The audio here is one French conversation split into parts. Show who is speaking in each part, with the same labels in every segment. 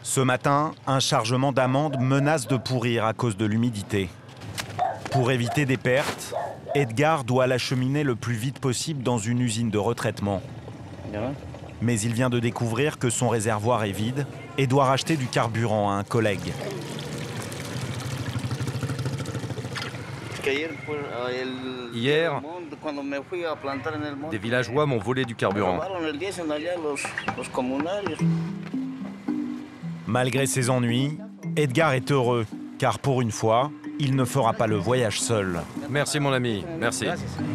Speaker 1: Ce matin, un chargement d'amandes menace de pourrir à cause de l'humidité. Pour éviter des pertes, Edgar doit l'acheminer le plus vite possible dans une usine de retraitement. Mais il vient de découvrir que son réservoir est vide et doit racheter du carburant à un collègue.
Speaker 2: Hier, des villageois m'ont volé du carburant.
Speaker 1: Malgré ses ennuis, Edgar est heureux, car pour une fois, il ne fera pas le voyage seul.
Speaker 2: Merci mon ami, merci.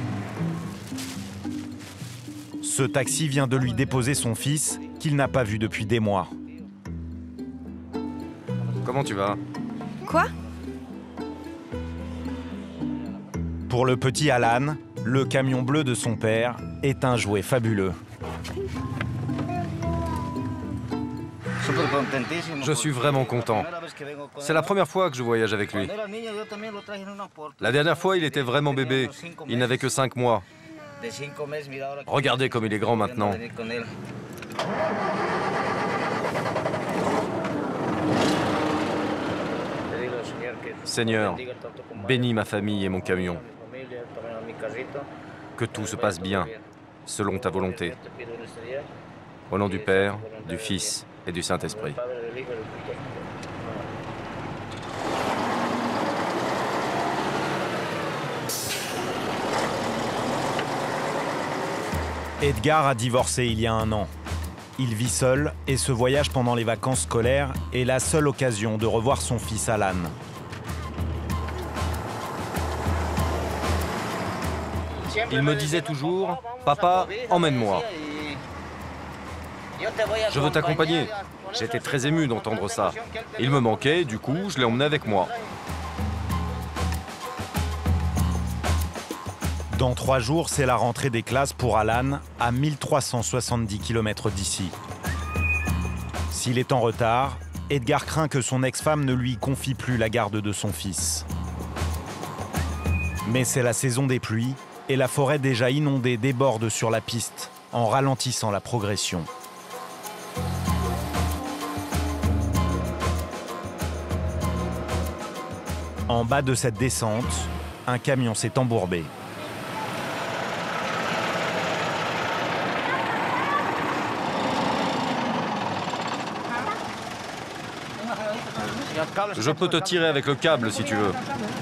Speaker 1: Ce taxi vient de lui déposer son fils, qu'il n'a pas vu depuis des mois.
Speaker 2: Comment tu vas?
Speaker 3: Quoi?
Speaker 1: Pour le petit Alan, le camion bleu de son père est un jouet fabuleux.
Speaker 2: Je suis vraiment content. C'est la première fois que je voyage avec lui. La dernière fois, il était vraiment bébé. Il n'avait que 5 mois. Regardez comme il est grand maintenant. Seigneur, bénis ma famille et mon camion. Que tout se passe bien, selon ta volonté. Au nom du Père, du Fils et du Saint-Esprit.
Speaker 1: Edgar a divorcé il y a 1 an. Il vit seul et ce voyage pendant les vacances scolaires est la seule occasion de revoir son fils Alan.
Speaker 2: Il me disait toujours, « Papa, emmène-moi. Je veux t'accompagner. » J'étais très ému d'entendre ça. Il me manquait, du coup, je l'ai emmené avec moi.
Speaker 1: Dans 3 jours, c'est la rentrée des classes pour Alan, à 1370 km d'ici. S'il est en retard, Edgar craint que son ex-femme ne lui confie plus la garde de son fils. Mais c'est la saison des pluies, et la forêt déjà inondée déborde sur la piste, en ralentissant la progression. En bas de cette descente, un camion s'est embourbé.
Speaker 2: Je peux te tirer avec le câble si tu veux.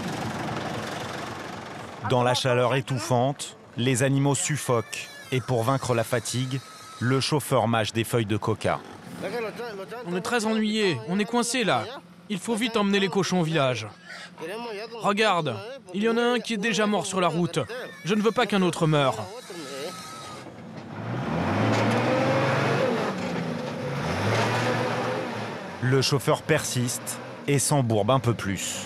Speaker 1: Dans la chaleur étouffante, les animaux suffoquent et pour vaincre la fatigue, le chauffeur mâche des feuilles de coca.
Speaker 4: On est très ennuyés, on est coincés là. Il faut vite emmener les cochons au village. Regarde, il y en a un qui est déjà mort sur la route. Je ne veux pas qu'un autre meure.
Speaker 1: Le chauffeur persiste et s'embourbe un peu plus.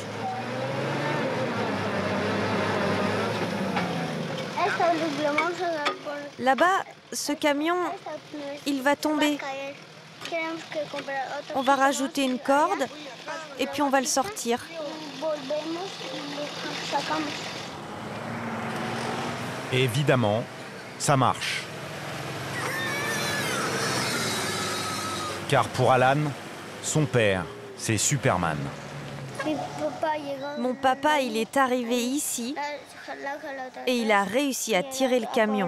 Speaker 3: Là-bas, ce camion, il va tomber. On va rajouter une corde et puis on va le sortir.
Speaker 1: Évidemment, ça marche. Car pour Alan, son père, c'est Superman.
Speaker 3: Mon papa, il est arrivé ici et il a réussi à tirer le camion.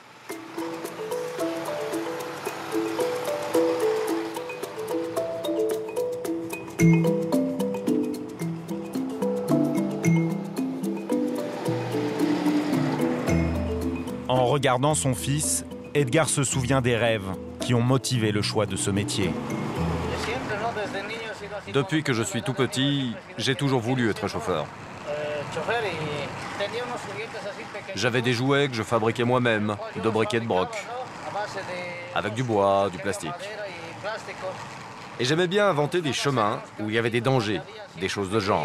Speaker 1: En regardant son fils, Edgar se souvient des rêves qui ont motivé le choix de ce métier.
Speaker 2: Depuis que je suis tout petit, j'ai toujours voulu être chauffeur. J'avais des jouets que je fabriquais moi-même, de briquet de broc, avec du bois, du plastique. Et j'aimais bien inventer des chemins où il y avait des dangers, des choses de genre.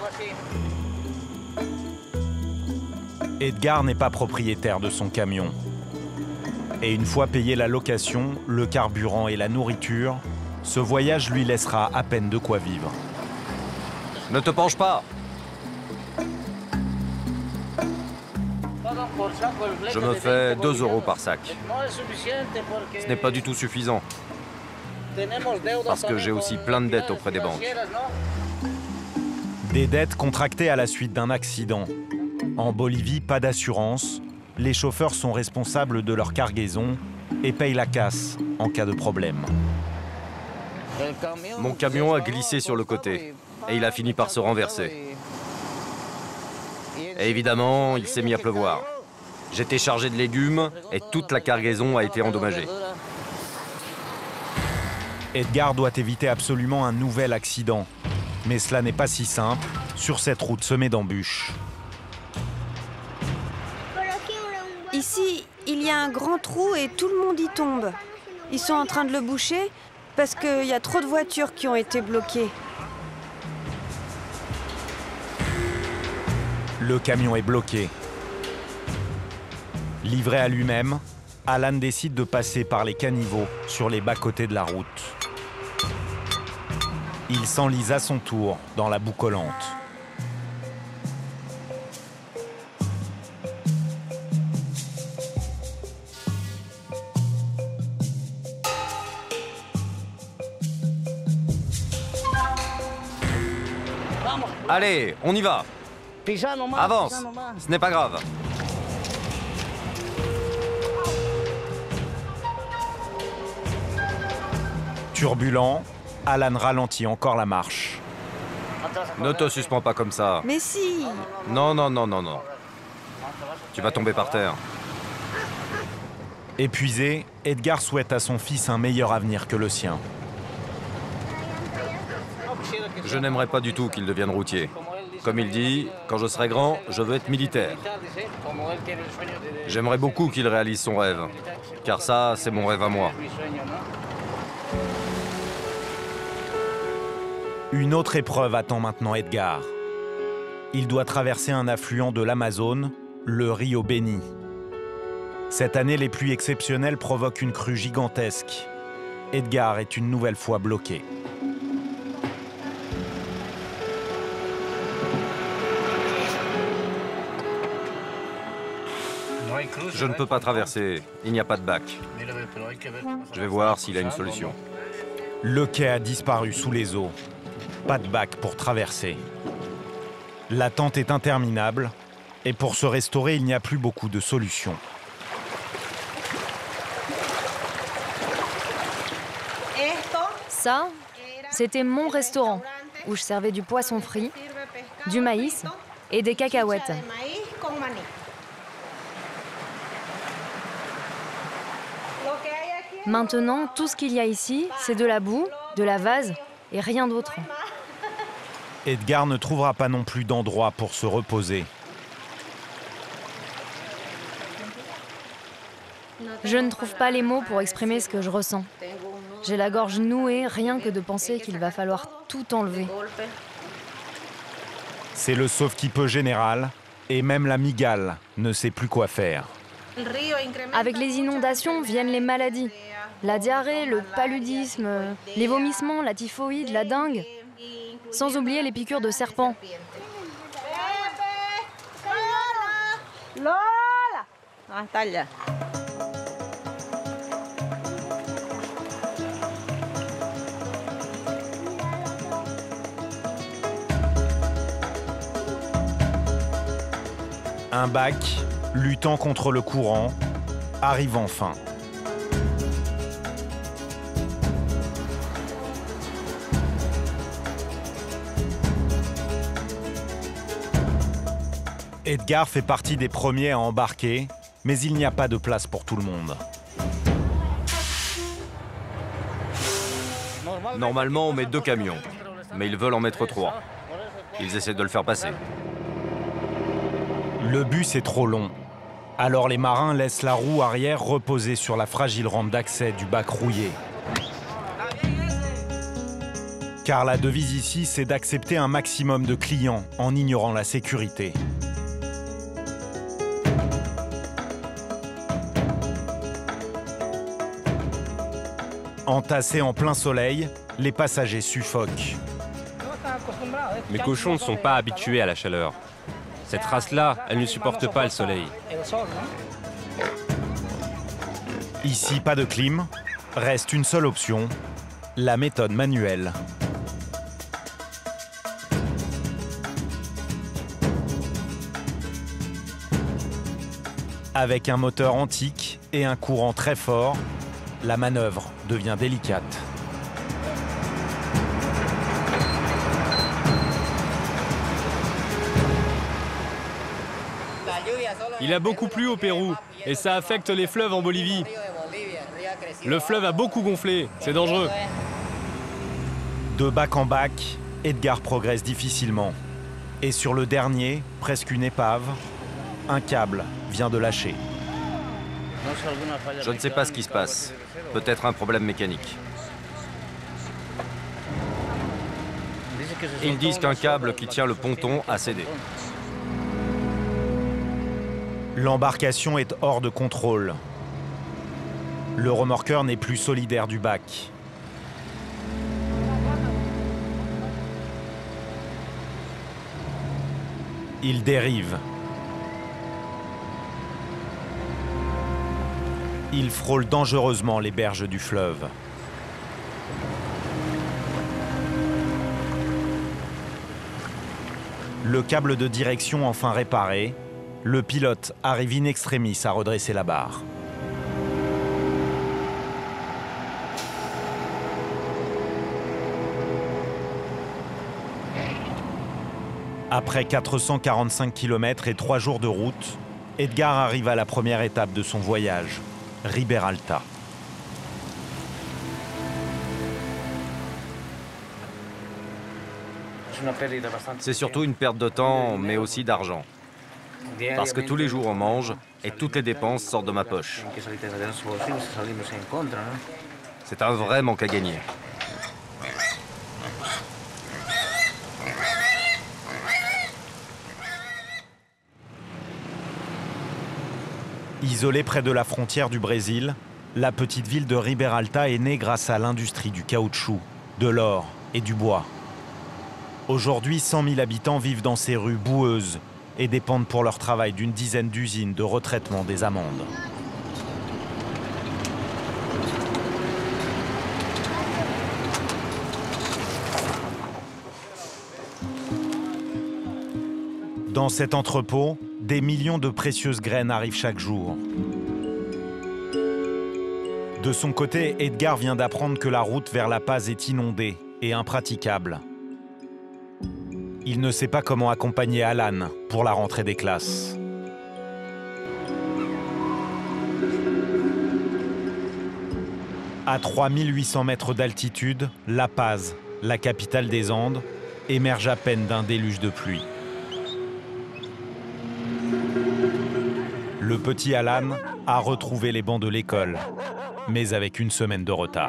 Speaker 1: Edgar n'est pas propriétaire de son camion. Et une fois payé la location, le carburant et la nourriture, ce voyage lui laissera à peine de quoi vivre.
Speaker 2: Ne te penche pas! Je me fais 2 € par sac. Ce n'est pas du tout suffisant. Parce que j'ai aussi plein de dettes auprès des banques.
Speaker 1: Des dettes contractées à la suite d'un accident. En Bolivie, pas d'assurance. Les chauffeurs sont responsables de leur cargaison et payent la casse en cas de problème.
Speaker 2: Mon camion a glissé sur le côté et il a fini par se renverser. Et évidemment, il s'est mis à pleuvoir. J'étais chargé de légumes et toute la cargaison a été endommagée.
Speaker 1: Edgar doit éviter absolument un nouvel accident. Mais cela n'est pas si simple sur cette route semée d'embûches.
Speaker 3: Ici, il y a un grand trou et tout le monde y tombe. Ils sont en train de le boucher parce qu'il y a trop de voitures qui ont été bloquées.
Speaker 1: Le camion est bloqué. Livré à lui-même, Alan décide de passer par les caniveaux sur les bas-côtés de la route. Il s'enlise à son tour dans la boue collante.
Speaker 2: Allez, on y va. Avance, ce n'est pas grave.
Speaker 1: Turbulent, Alan ralentit encore la marche.
Speaker 2: Ne te suspends pas comme ça.
Speaker 3: Mais si!
Speaker 2: Non, non, non, non, non. Tu vas tomber par terre.
Speaker 1: Épuisé, Edgar souhaite à son fils un meilleur avenir que le sien.
Speaker 2: Je n'aimerais pas du tout qu'il devienne routier. Comme il dit, quand je serai grand, je veux être militaire. J'aimerais beaucoup qu'il réalise son rêve, car ça, c'est mon rêve à moi.
Speaker 1: Une autre épreuve attend maintenant Edgar. Il doit traverser un affluent de l'Amazone, le Rio Beni. Cette année, les pluies exceptionnelles provoquent une crue gigantesque. Edgar est une nouvelle fois bloqué.
Speaker 2: Je ne peux pas traverser, il n'y a pas de bac. Je vais voir s'il a une solution.
Speaker 1: Le quai a disparu sous les eaux. Pas de bac pour traverser. L'attente est interminable et pour se restaurer, il n'y a plus beaucoup de solutions.
Speaker 5: Ça, c'était mon restaurant où je servais du poisson frit, du maïs et des cacahuètes. Maintenant, tout ce qu'il y a ici, c'est de la boue, de la vase et rien d'autre.
Speaker 1: Edgar ne trouvera pas non plus d'endroit pour se reposer.
Speaker 5: Je ne trouve pas les mots pour exprimer ce que je ressens. J'ai la gorge nouée rien que de penser qu'il va falloir tout enlever.
Speaker 1: C'est le sauve-qui-peut général et même la migale ne sait plus quoi faire.
Speaker 5: Avec les inondations viennent les maladies. La diarrhée, le paludisme, les vomissements, la typhoïde, la dengue. Sans oublier les piqûres de serpents.
Speaker 1: Un bac, luttant contre le courant, arrive enfin. Edgar fait partie des premiers à embarquer, mais il n'y a pas de place pour tout le monde.
Speaker 2: Normalement, on met 2 camions, mais ils veulent en mettre 3. Ils essaient de le faire passer.
Speaker 1: Le bus est trop long. Alors les marins laissent la roue arrière reposer sur la fragile rampe d'accès du bac rouillé. Car la devise ici, c'est d'accepter un maximum de clients en ignorant la sécurité. Entassés en plein soleil, les passagers suffoquent.
Speaker 6: Mes cochons ne sont pas habitués à la chaleur. Cette race-là, elle ne supporte pas le soleil.
Speaker 1: Ici, pas de clim. Reste une seule option, la méthode manuelle. Avec un moteur antique et un courant très fort, la manœuvre devient délicate.
Speaker 6: Il a beaucoup plu au Pérou et ça affecte les fleuves en Bolivie. Le fleuve a beaucoup gonflé, c'est dangereux.
Speaker 1: De bac en bac, Edgar progresse difficilement. Et sur le dernier, presque une épave, un câble vient de lâcher.
Speaker 2: Je ne sais pas ce qui se passe. Peut-être un problème mécanique. Ils disent qu'un câble qui tient le ponton a cédé.
Speaker 1: L'embarcation est hors de contrôle. Le remorqueur n'est plus solidaire du bac. Il dérive. Il frôle dangereusement les berges du fleuve. Le câble de direction enfin réparé, le pilote arrive in extremis à redresser la barre. Après 445 km et 3 jours de route, Edgar arrive à la première étape de son voyage, Riberalta.
Speaker 2: C'est surtout une perte de temps, mais aussi d'argent. Parce que tous les jours on mange et toutes les dépenses sortent de ma poche. C'est un vrai manque à gagner.
Speaker 1: Isolée près de la frontière du Brésil, la petite ville de Riberalta est née grâce à l'industrie du caoutchouc, de l'or et du bois. Aujourd'hui, 100 000 habitants vivent dans ces rues boueuses et dépendent pour leur travail d'une dizaine d'usines de retraitement des amendes. Dans cet entrepôt, des millions de précieuses graines arrivent chaque jour. De son côté, Edgar vient d'apprendre que la route vers La Paz est inondée et impraticable. Il ne sait pas comment accompagner Alan pour la rentrée des classes. À 3800 mètres d'altitude, La Paz, la capitale des Andes, émerge à peine d'un déluge de pluie. Le petit Alan a retrouvé les bancs de l'école, mais avec une semaine de retard.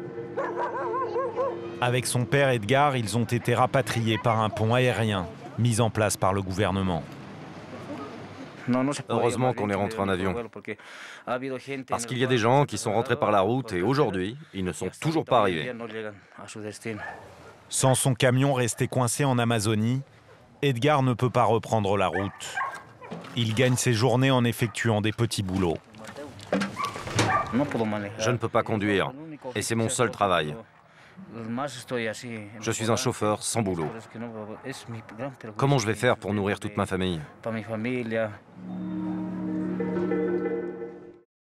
Speaker 1: Avec son père Edgar, ils ont été rapatriés par un pont aérien mis en place par le gouvernement.
Speaker 2: Heureusement qu'on est rentré en avion. Parce qu'il y a des gens qui sont rentrés par la route et aujourd'hui, ils ne sont toujours pas arrivés.
Speaker 1: Sans son camion resté coincé en Amazonie, Edgar ne peut pas reprendre la route. Il gagne ses journées en effectuant des petits boulots.
Speaker 2: Je ne peux pas conduire et c'est mon seul travail. Je suis un chauffeur sans boulot. Comment je vais faire pour nourrir toute ma famille ?